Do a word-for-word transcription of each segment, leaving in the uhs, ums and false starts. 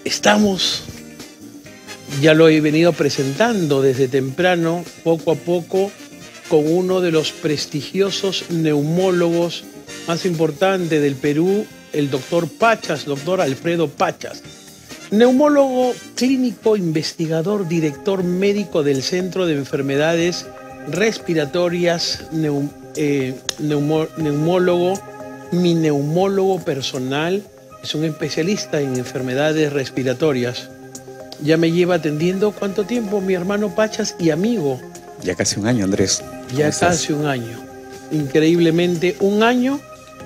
estamos, ya lo he venido presentando desde temprano, poco a poco, con uno de los prestigiosos neumólogos más importantes del Perú, el doctor Pachas, doctor Alfredo Pachas. Neumólogo clínico, investigador, director médico del Centro de Enfermedades Respiratorias, neum, eh, neumo, neumólogo, mi neumólogo personal, es un especialista en enfermedades respiratorias. Ya me lleva atendiendo, ¿cuánto tiempo? Mi hermano Pachas y amigo. Ya casi un año, Andrés. Ya casi un año. Increíblemente, un año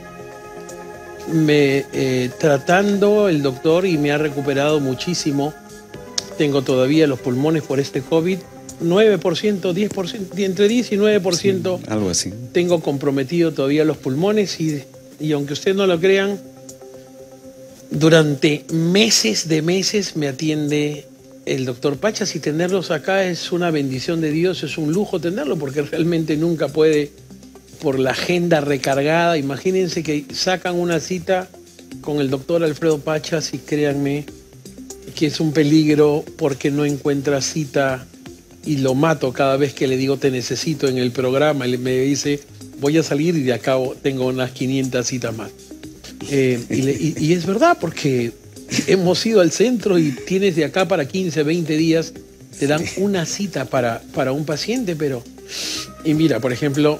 me eh, tratando el doctor y me ha recuperado muchísimo. Tengo todavía los pulmones por este COVID, nueve por ciento, diez por ciento, entre diez y nueve por ciento. Sí, algo así. Tengo comprometido todavía los pulmones y, y aunque ustedes no lo crean, durante meses de meses me atiende el doctor Pachas y tenerlos acá es una bendición de Dios, es un lujo tenerlo porque realmente nunca puede, por la agenda recargada. Imagínense que sacan una cita con el doctor Alfredo Pachas y créanme que es un peligro porque no encuentra cita y lo mato cada vez que le digo te necesito en el programa. Él me dice voy a salir y de acá tengo unas quinientas citas más. Eh, y, le, y, y es verdad porque hemos ido al centro y tienes de acá para quince, veinte días, te dan una cita para, para un paciente, pero... Y mira, por ejemplo,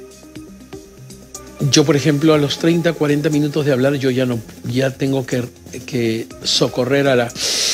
yo por ejemplo a los treinta, cuarenta minutos de hablar yo ya no, ya tengo que, que socorrer a la,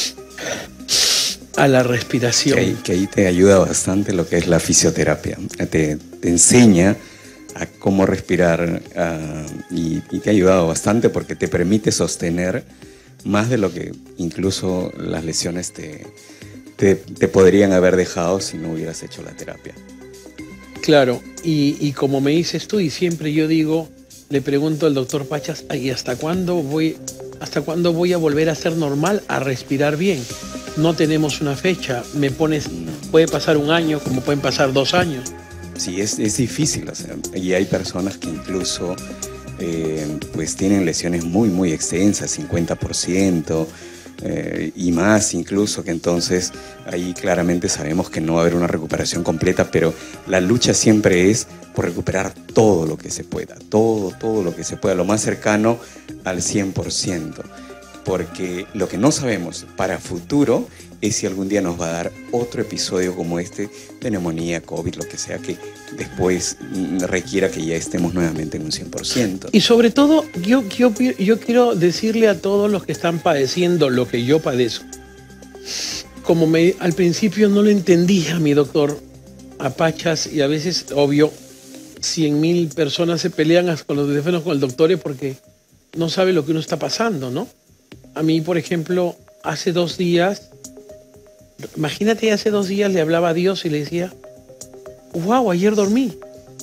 a la respiración. Que ahí, que ahí te ayuda bastante lo que es la fisioterapia, te, te enseña a cómo respirar uh, y, y te ha ayudado bastante porque te permite sostener más de lo que incluso las lesiones te, te, te podrían haber dejado si no hubieras hecho la terapia. Claro, y, y como me dices tú, y siempre yo digo, le pregunto al doctor Pachas, ¿y hasta cuándo voy, hasta cuándo voy a volver a ser normal, a respirar bien? No tenemos una fecha, me pones, puede pasar un año, como pueden pasar dos años. Sí, es, es difícil, o sea, y hay personas que incluso eh, pues tienen lesiones muy, muy extensas, cincuenta por ciento eh, y más incluso, que entonces ahí claramente sabemos que no va a haber una recuperación completa, pero la lucha siempre es por recuperar todo lo que se pueda, todo, todo lo que se pueda, lo más cercano al cien por ciento, porque lo que no sabemos para futuro es si algún día nos va a dar otro episodio como este de neumonía, COVID, lo que sea, que después requiera que ya estemos nuevamente en un cien por ciento. Y sobre todo, yo, yo, yo quiero decirle a todos los que están padeciendo lo que yo padezco, como me, al principio no lo entendía mi doctor a Pachas, y a veces, obvio, cien mil personas se pelean con los teléfonos con el doctor porque no sabe lo que uno está pasando, ¿no? A mí, por ejemplo, hace dos días... Imagínate, hace dos días le hablaba a Dios y le decía, wow, ayer dormí.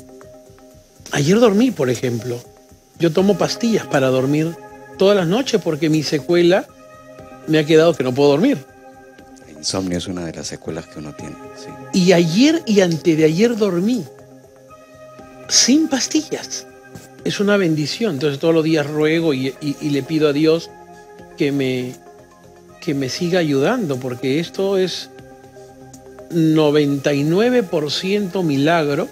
Ayer dormí, por ejemplo. Yo tomo pastillas para dormir todas las noches porque mi secuela me ha quedado que no puedo dormir. El insomnio es una de las secuelas que uno tiene. Sí. Y ayer y antes de ayer dormí sin pastillas. Es una bendición. Entonces todos los días ruego y, y, y le pido a Dios que me... que me siga ayudando, porque esto es noventa y nueve por ciento milagro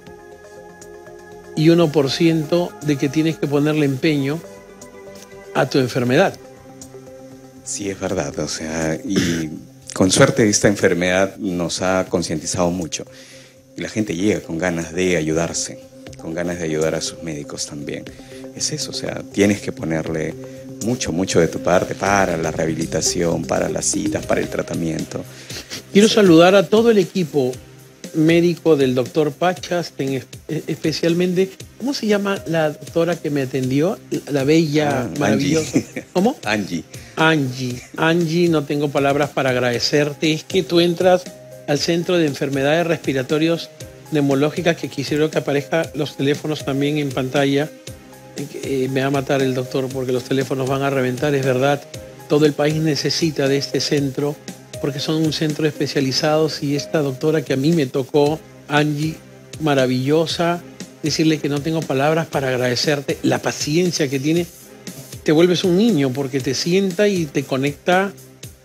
y uno por ciento de que tienes que ponerle empeño a tu enfermedad. Sí, es verdad, o sea, y con suerte esta enfermedad nos ha concientizado mucho y la gente llega con ganas de ayudarse, con ganas de ayudar a sus médicos también. Es eso, o sea, tienes que ponerle mucho, mucho de tu parte para la rehabilitación, para las citas, para el tratamiento. Quiero saludar a todo el equipo médico del doctor Pachas, en, especialmente, ¿cómo se llama la doctora que me atendió? La bella, ah, maravillosa. Angie. ¿Cómo? Angie. Angie. Angie, no tengo palabras para agradecerte. Es que tú entras al Centro de Enfermedades Respiratorias Neumológicas, que quisiera que aparezcan los teléfonos también en pantalla. Eh, me va a matar el doctor porque los teléfonos van a reventar, es verdad. Todo el país necesita de este centro porque son un centro especializado y esta doctora que a mí me tocó, Angie, maravillosa, decirle que no tengo palabras para agradecerte la paciencia que tiene. Te vuelves un niño porque te sienta y te conecta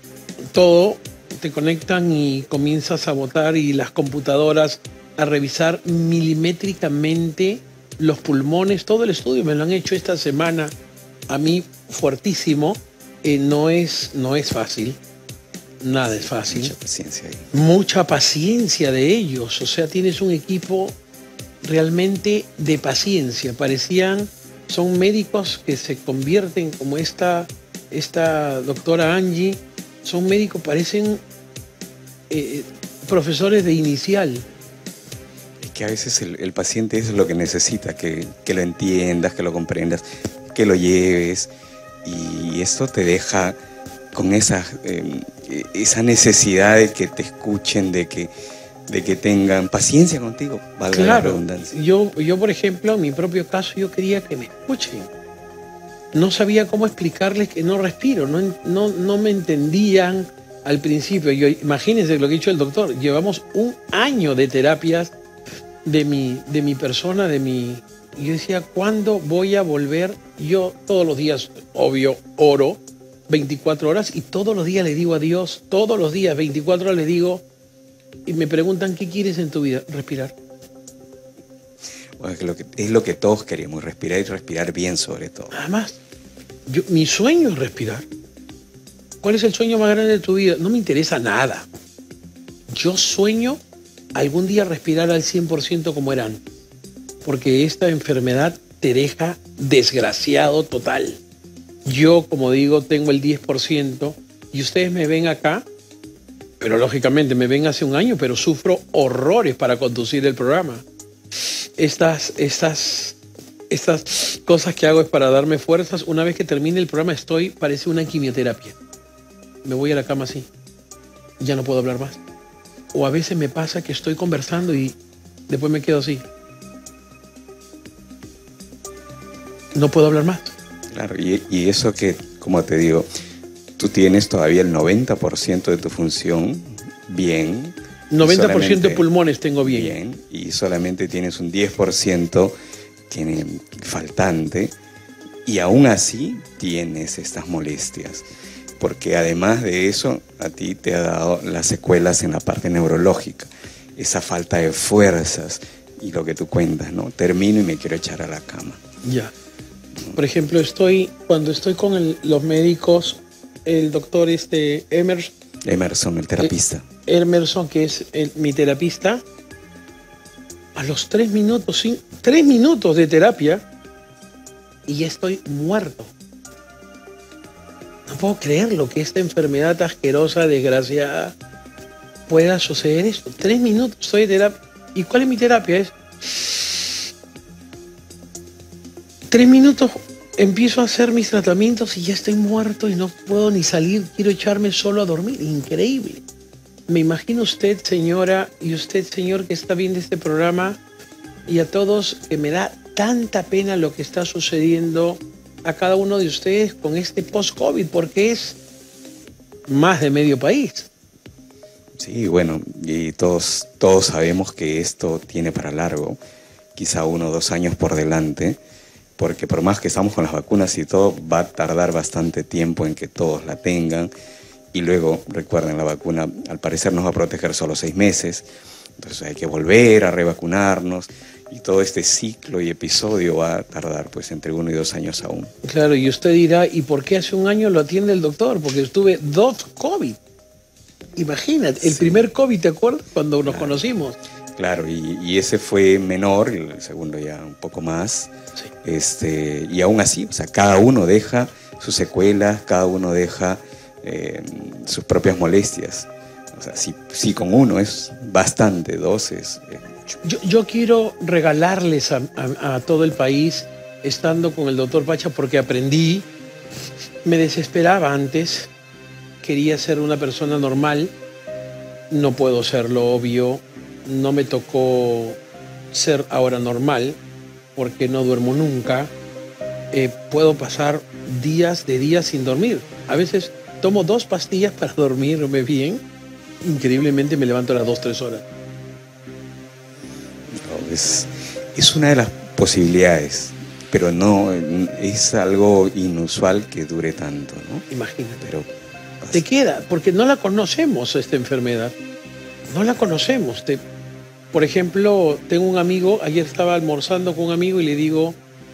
todo, te conectan y comienzas a botar y las computadoras a revisar milimétricamente los pulmones, todo el estudio me lo han hecho esta semana, a mí fuertísimo, eh, no, es, no es fácil, nada es fácil. Mucha paciencia ahí. Mucha paciencia de ellos, o sea, tienes un equipo realmente de paciencia, parecían, son médicos que se convierten como esta, esta doctora Angie, son médicos, parecen eh, profesores de inicial. Es que a veces el, el paciente es lo que necesita, que, que lo entiendas, que lo comprendas, que lo lleves, y esto te deja con esa, eh, esa necesidad de que te escuchen, de que, de que tengan paciencia contigo, valga la Claro, redundancia. yo, yo, por ejemplo, en mi propio caso, yo quería que me escuchen. No sabía cómo explicarles que no respiro, no, no, no me entendían al principio. Yo, imagínense lo que ha dicho el doctor, llevamos un año de terapias de mi, de mi persona, de mi... Y yo decía, ¿cuándo voy a volver? Yo todos los días, obvio, oro veinticuatro horas y todos los días le digo a Dios, todos los días, veinticuatro horas le digo, y me preguntan, ¿qué quieres en tu vida? Respirar. Bueno, es, lo que, es lo que todos queremos, respirar y respirar bien sobre todo. Nada más. Yo, mi sueño es respirar. ¿Cuál es el sueño más grande de tu vida? No me interesa nada. Yo sueño algún día respirar al cien por ciento como eran. Porque esta enfermedad te deja desgraciado total. Yo, como digo, tengo el diez por ciento y ustedes me ven acá, pero lógicamente me ven hace un año, pero sufro horrores para conducir el programa. Estas, estas, estas cosas que hago es para darme fuerzas. Una vez que termine el programa estoy, parece una quimioterapia. Me voy a la cama así. Ya no puedo hablar más. O a veces me pasa que estoy conversando y después me quedo así. No puedo hablar más. Claro, y, y eso que, como te digo, tú tienes todavía el noventa por ciento de tu función bien. noventa por ciento de pulmones tengo bien. Bien, y solamente tienes un diez por ciento tiene faltante, y aún así tienes estas molestias. Porque además de eso, a ti te ha dado las secuelas en la parte neurológica, esa falta de fuerzas y lo que tú cuentas, ¿no? Termino y me quiero echar a la cama. Ya. Por ejemplo, estoy cuando estoy con el, los médicos, el doctor este, Emerson, Emerson, el terapista. Emerson, que es el, mi terapista, a los tres minutos, sí, tres minutos de terapia, y ya estoy muerto. No puedo creerlo que esta enfermedad asquerosa, desgraciada, pueda suceder esto. Tres minutos estoy de terapia. ¿Y cuál es mi terapia? Es tres minutos, empiezo a hacer mis tratamientos y ya estoy muerto y no puedo ni salir, quiero echarme solo a dormir. Increíble. Me imagino usted, señora, y usted, señor, que está viendo este programa, y a todos, que me da tanta pena lo que está sucediendo a cada uno de ustedes con este post-COVID, porque es más de medio país. Sí, bueno, y todos, todos sabemos que esto tiene para largo, quizá uno o dos años por delante, porque por más que estamos con las vacunas y todo, va a tardar bastante tiempo en que todos la tengan. Y luego, recuerden, la vacuna al parecer nos va a proteger solo seis meses, entonces hay que volver a revacunarnos, y todo este ciclo y episodio va a tardar pues entre uno y dos años aún. Claro, y usted dirá, ¿y por qué hace un año lo atiende el doctor? Porque estuve dos COVID. Imagínate, el sí. primer COVID, ¿te acuerdas? Cuando nos claro. conocimos. Claro, y, y ese fue menor, el segundo ya un poco más. Sí. Este, y aún así, o sea, cada uno deja sus secuelas, cada uno deja eh, sus propias molestias. O sea, si, si con uno es bastante, dos es, es mucho. Yo, yo quiero regalarles a, a, a todo el país, estando con el doctor Pacha, porque aprendí, me desesperaba antes, quería ser una persona normal, no puedo serlo, obvio, no me tocó ser ahora normal, porque no duermo nunca, eh, puedo pasar días de días sin dormir. A veces tomo dos pastillas para dormirme bien, increíblemente me levanto a las dos, tres horas. No, es, es una de las posibilidades, pero no es algo inusual que dure tanto, ¿no? Imagínate. Pero pasa. Te queda, porque no la conocemos esta enfermedad. No la conocemos. Te, por ejemplo, tengo un amigo, ayer estaba almorzando con un amigo y le digo,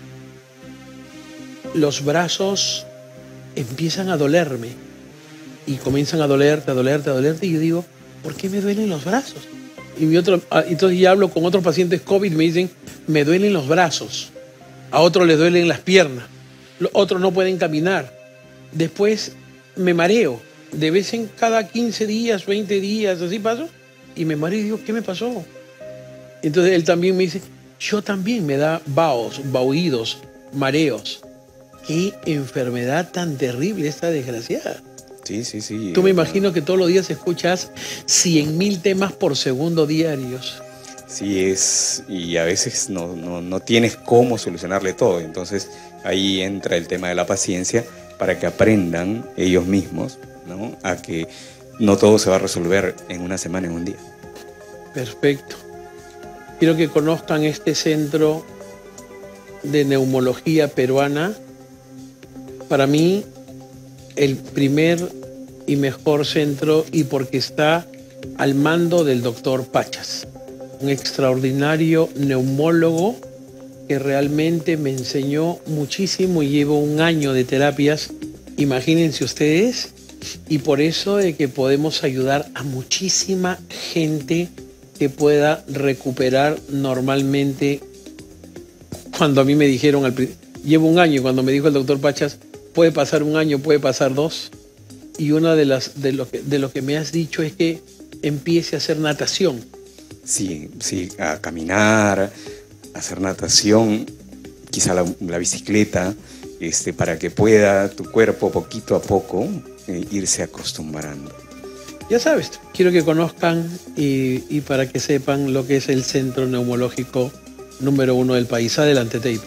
los brazos empiezan a dolerme y comienzan a dolerte, a dolerte, a dolerte y yo digo, ¿por qué me duelen los brazos? Y mi otro, entonces ya hablo con otros pacientes COVID y me dicen, me duelen los brazos, a otros les duelen las piernas, otros no pueden caminar. Después me mareo, de vez en cada quince días, veinte días, así paso, y me mareo y digo, ¿qué me pasó? Entonces él también me dice, yo también me da vaos, vaoídos, mareos. Qué enfermedad tan terrible esta desgraciada. Sí, sí, sí. Tú me imagino que todos los días escuchas cien mil temas por segundo diarios. Sí, es, y a veces no, no, no tienes cómo solucionarle todo. Entonces ahí entra el tema de la paciencia para que aprendan ellos mismos, ¿no? A que no todo se va a resolver en una semana, en un día. Perfecto. Quiero que conozcan este centro de neumología peruana. Para mí, el primer y mejor centro, y porque está al mando del doctor Pachas, un extraordinario neumólogo que realmente me enseñó muchísimo y llevo un año de terapias, imagínense ustedes, y por eso de que podemos ayudar a muchísima gente que pueda recuperar normalmente. Cuando a mí me dijeron, al, llevo un año, cuando me dijo el doctor Pachas, puede pasar un año, puede pasar dos, y una de las de lo que, de lo que me has dicho es que empiece a hacer natación. Sí, sí, a caminar, a hacer natación, quizá la, la bicicleta, este, para que pueda tu cuerpo poquito a poco eh, irse acostumbrando. Ya sabes, quiero que conozcan y, y para que sepan lo que es el centro neumológico número uno del país. Adelante, Tate.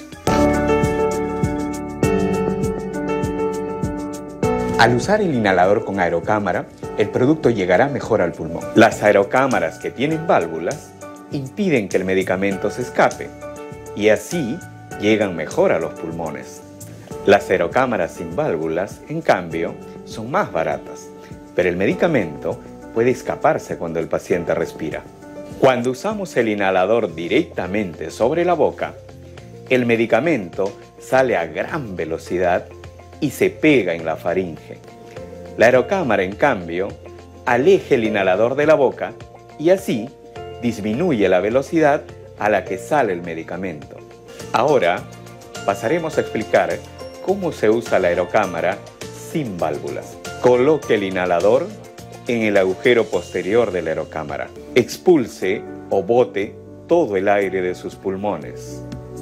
Al usar el inhalador con aerocámara, el producto llegará mejor al pulmón. Las aerocámaras que tienen válvulas impiden que el medicamento se escape y así llegan mejor a los pulmones. Las aerocámaras sin válvulas, en cambio, son más baratas, pero el medicamento puede escaparse cuando el paciente respira. Cuando usamos el inhalador directamente sobre la boca, el medicamento sale a gran velocidad y se pega en la faringe. La aerocámara, en cambio, aleja el inhalador de la boca y así disminuye la velocidad a la que sale el medicamento. Ahora pasaremos a explicar cómo se usa la aerocámara sin válvulas. Coloque el inhalador en el agujero posterior de la aerocámara. Expulse o bote todo el aire de sus pulmones.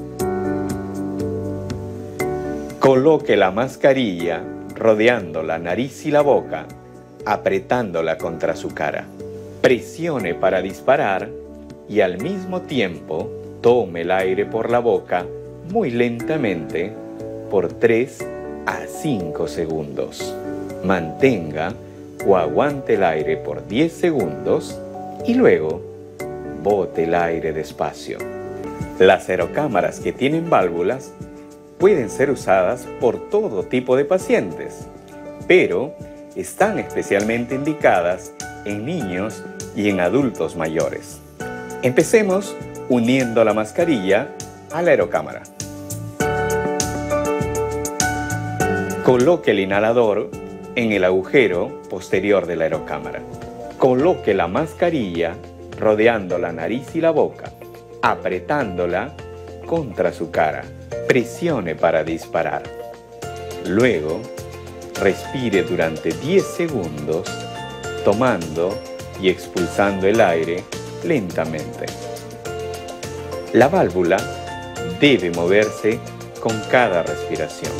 Coloque la mascarilla rodeando la nariz y la boca, apretándola contra su cara. Presione para disparar y al mismo tiempo tome el aire por la boca muy lentamente por tres a cinco segundos. Mantenga o aguante el aire por diez segundos y luego bote el aire despacio. Las aerocámaras que tienen válvulas pueden ser usadas por todo tipo de pacientes, pero están especialmente indicadas en niños y en adultos mayores. Empecemos uniendo la mascarilla a la aerocámara. Coloque el inhalador en el agujero posterior de la aerocámara. Coloque la mascarilla rodeando la nariz y la boca, apretándola contra su cara. Presione para disparar. Luego, respire durante diez segundos, tomando y expulsando el aire lentamente. La válvula debe moverse con cada respiración.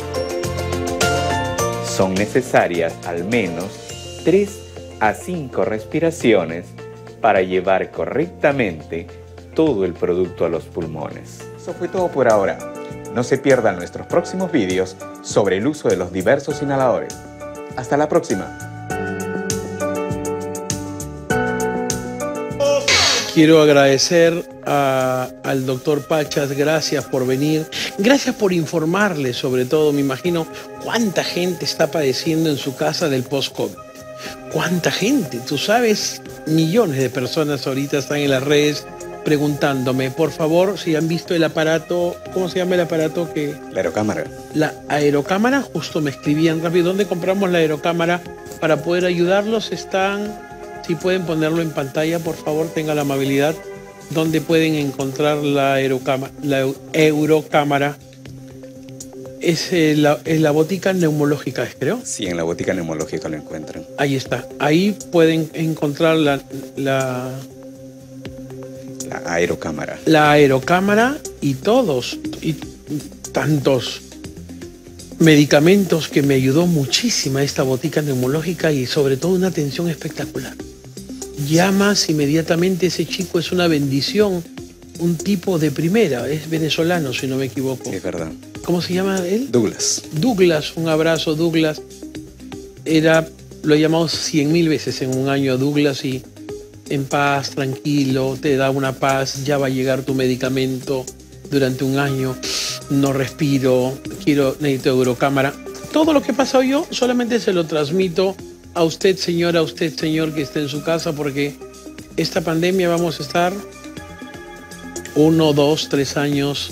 Son necesarias al menos tres a cinco respiraciones para llevar correctamente todo el producto a los pulmones. Eso fue todo por ahora. No se pierdan nuestros próximos vídeos sobre el uso de los diversos inhaladores. Hasta la próxima. quiero agradecer a, al doctor Pachas, gracias por venir, gracias por informarle sobre todo. Me imagino cuánta gente está padeciendo en su casa del post-COVID. ¿Cuánta gente? Tú sabes, millones de personas ahorita están en las redes preguntándome, por favor, si han visto el aparato, ¿cómo se llama el aparato que...? La aerocámara. La aerocámara, justo me escribían rápido, ¿dónde compramos la aerocámara para poder ayudarlos? Están, si pueden ponerlo en pantalla, por favor, tenga la amabilidad, ¿dónde pueden encontrar la aerocámara? La aerocámara. Es, eh, la, es la botica neumológica, creo. Sí, en la botica neumológica lo encuentran. Ahí está. Ahí pueden encontrar la, la, la aerocámara. La aerocámara y todos, y tantos medicamentos que me ayudó muchísimo esta botica neumológica y sobre todo una atención espectacular. Llamas inmediatamente, ese chico es una bendición, un tipo de primera, es venezolano si no me equivoco. Sí, es verdad. ¿Cómo se llama él? Douglas. Douglas, un abrazo, Douglas. Era, lo he llamado cien mil veces en un año a Douglas y en paz, tranquilo, te da una paz, ya va a llegar tu medicamento durante un año, no respiro, quiero, necesito Eurocámara. Todo lo que he pasado yo solamente se lo transmito a usted, señora, a usted, señor, que esté en su casa, porque esta pandemia vamos a estar uno, dos, tres años.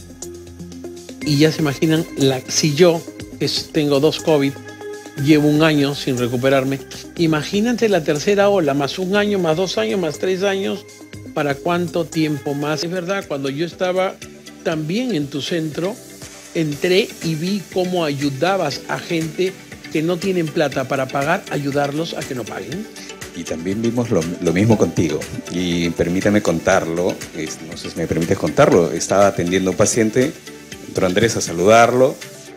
Y ya se imaginan, la, si yo, que tengo dos COVID, llevo un año sin recuperarme, imagínate la tercera ola, más un año, más dos años, más tres años, ¿para cuánto tiempo más? Es verdad, cuando yo estaba también en tu centro, entré y vi cómo ayudabas a gente que no tienen plata para pagar, ayudarlos a que no paguen. Y también vimos lo, lo mismo contigo. Y permítame contarlo, es, no sé si me permites contarlo, estaba atendiendo a un paciente, entró Andrés a saludarlo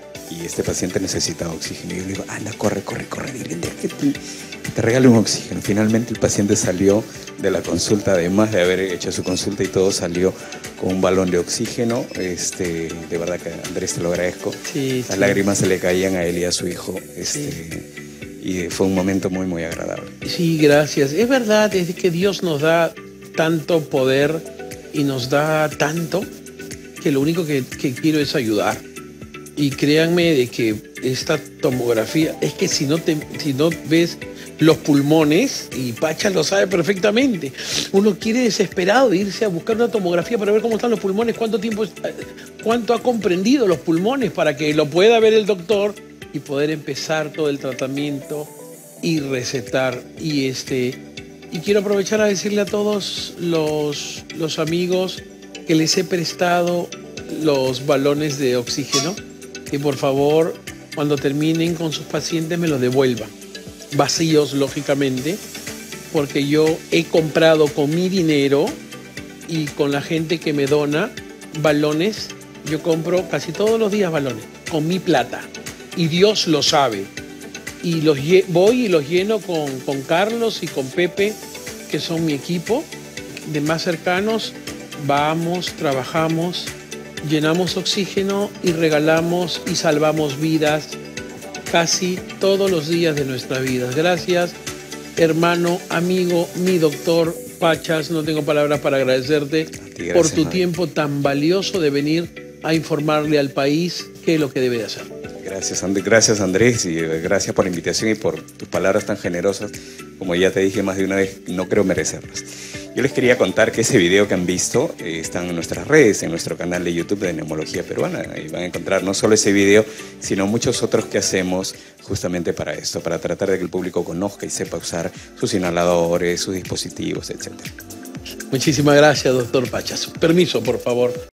y este paciente necesitaba oxígeno. Y yo le digo, anda, corre, corre, corre, dile que te, que te regale un oxígeno. Finalmente el paciente salió de la consulta, además de haber hecho su consulta y todo, salió con un balón de oxígeno. Este, de verdad que Andrés, te lo agradezco. Sí, Las sí. lágrimas se le caían a él y a su hijo. Este, Sí. Y fue un momento muy, muy agradable. Sí, gracias. Es verdad, es que Dios nos da tanto poder y nos da tanto que lo único que, que quiero es ayudar. Y créanme de que esta tomografía, es que si no, te, si no ves los pulmones, y Pacha lo sabe perfectamente, uno quiere desesperado irse a buscar una tomografía para ver cómo están los pulmones, cuánto tiempo, cuánto ha comprendido los pulmones para que lo pueda ver el doctor y poder empezar todo el tratamiento y recetar. Y, este, y quiero aprovechar a decirle a todos los, los amigos que les he prestado los balones de oxígeno, que por favor, cuando terminen con sus pacientes, me los devuelvan. Vacíos, lógicamente, porque yo he comprado con mi dinero y con la gente que me dona balones. Yo compro casi todos los días balones, con mi plata. Y Dios lo sabe. Y los voy y los lleno con, con Carlos y con Pepe, que son mi equipo de más cercanos. Vamos, trabajamos, llenamos oxígeno y regalamos y salvamos vidas casi todos los días de nuestras vidas. Gracias, hermano, amigo, mi doctor Pachas. No tengo palabras para agradecerte ti, gracias, por tu Mario. tiempo tan valioso de venir a informarle al país qué es lo que debe de hacer. Gracias, And- gracias Andrés, y gracias por la invitación y por tus palabras tan generosas. Como ya te dije más de una vez, no creo merecerlas. Yo les quería contar que ese video que han visto eh, está en nuestras redes, en nuestro canal de YouTube de Neumología Peruana. Ahí van a encontrar no solo ese video, sino muchos otros que hacemos justamente para esto, para tratar de que el público conozca y sepa usar sus inhaladores, sus dispositivos, etcétera. Muchísimas gracias, doctor Pachas. Permiso, por favor.